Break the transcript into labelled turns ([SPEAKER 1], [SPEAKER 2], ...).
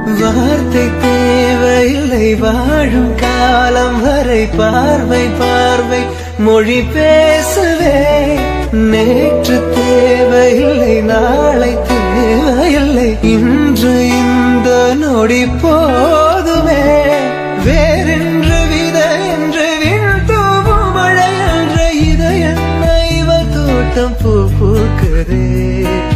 [SPEAKER 1] வார்த்தை தேவையில்லை வாழும் காலம் வரை பார்வை பார்வை மொழி பேசவே நேற்று தேவையில்லை நாளை தேவையில்லை இன்று இந்த நொடி போதுமே வேறென்று விதை என்று விண் தூவும் மழை என்ற இதயம் இவள் தோட்டம் பூ பூக்குதே